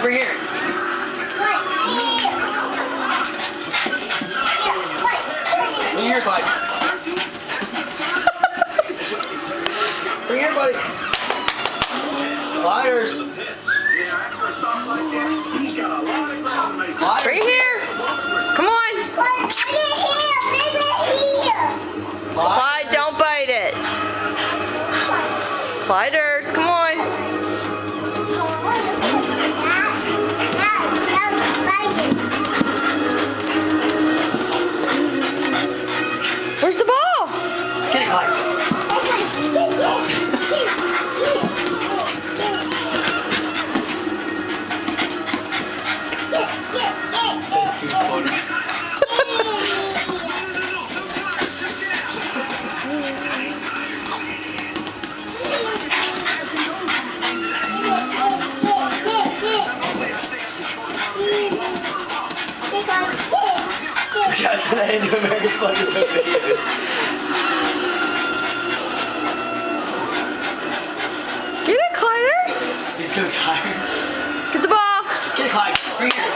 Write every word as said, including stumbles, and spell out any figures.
Bring here. Bring here, Clyde. Bring here, buddy. Gliders. Gliders. Right here. Come on. Clyde, don't bite it. Gliders, come on. Where's the ball? Get it, Clyde. It's too funny. Guys, I didn't do America's Funniest Home Videos. Get it, Clyders. He's so tired. Get the ball. Get it, Clyde. Bring it here.